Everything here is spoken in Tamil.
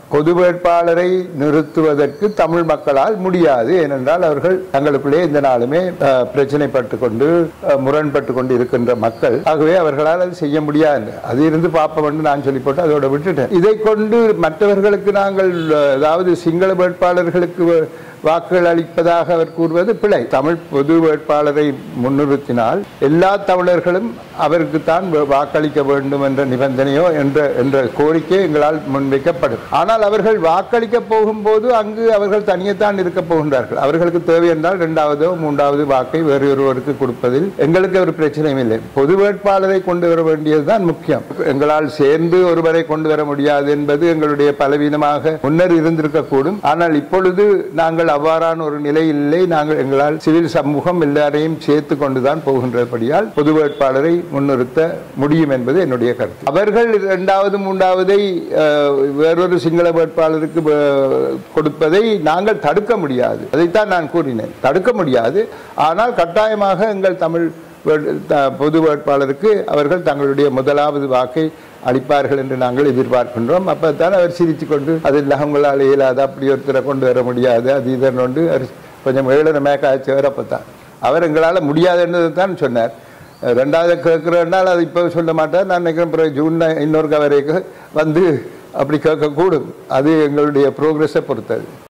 பொது வேட்பாளரை நிறுத்துவதற்கு தமிழ் மக்களால் முடியாது. ஏனென்றால் அவர்கள் தங்களுக்குள்ளே இந்த நாளுமே பிரச்சனைப்பட்டு கொண்டு முரண்பட்டு கொண்டு இருக்கின்ற மக்கள். ஆகவே அவர்களால் அது செய்ய முடியாது. அது இருந்து பார்ப்போம் என்று நான் சொல்லி போட்டு அதோட விட்டுட்டேன். இதை கொண்டு மற்றவர்களுக்கு நாங்கள் அதாவது சிங்கள வேட்பாளர்களுக்கு வாக்குகள் அளிப்பதாக அவர் கூறுவது பிழை. தமிழ் பொது வேட்பாளரை முன்னிறுத்தினால் எல்லா தமிழர்களும் அவருக்குத்தான் வாக்களிக்க வேண்டும் என்ற நிபந்தனையோ என்ற கோரிக்கை எங்களால் முன்வைக்கப்படும். ஆனால் அவர்கள் வாக்களிக்க போகும்போது அங்கு அவர்கள் தனியத்தான் இருக்க போகின்றார்கள். அவர்களுக்கு தேவை என்றால் இரண்டாவதோ மூன்றாவது வாக்கை வேறு ஒருவருக்கு கொடுப்பதில் எங்களுக்கு ஒரு பிரச்சனையும் இல்லை. பொது வேட்பாளரை கொண்டு வர வேண்டியதுதான் முக்கியம். எங்களால் சேர்ந்து ஒருவரை கொண்டு வர முடியாது என்பது எங்களுடைய பலவீனமாக முன்னர் இருந்திருக்கக்கூடும். ஆனால் இப்பொழுது நாங்கள் அவ்வாறான ஒரு நிலையில் இல்லை. நாங்கள் எங்களால் சிவில் சமூகம் எல்லாரையும் சேர்த்து கொண்டுதான் போகின்றபடியால் பொது வேட்பாளரை முன்னிறுத்த முடியும் என்பது என்னுடைய கருத்து. அவர்கள் இரண்டாவது மூன்றாவதை வேறொரு சிங்கள வேட்பாளருக்கு கொடுப்பதை நாங்கள் தடுக்க முடியாது. அதைத்தான் நான் கூறினேன். தடுக்க முடியாது. ஆனால் கட்டாயமாக எங்கள் தமிழ் பொது வேட்பாளருக்கு அவர்கள் தங்களுடைய முதலாவது வாக்கை அளிப்பார்கள் என்று நாங்கள் எதிர்பார்க்கின்றோம். அப்பதான் அவர் சிரித்து கொண்டு அதில் அவங்களால் இயலாது, அப்படி ஒருத்தரை கொண்டு வர முடியாது, அது இதனொன்று கொஞ்சம் மேக்காச்சவர். அப்பத்தான் அவர் எங்களால் முடியாது என்றது தான் சொன்னார். ரெண்டாவது கேட்கிறனால் அது இப்போ சொல்ல மாட்டார். நான் நினைக்கிறேன் பிறகு ஜூன் இன்னொரு கவரைக்கு வந்து அப்படி கேட்கக்கூடும். அது எங்களுடைய ப்ரோக்ரஸை பொறுத்தது.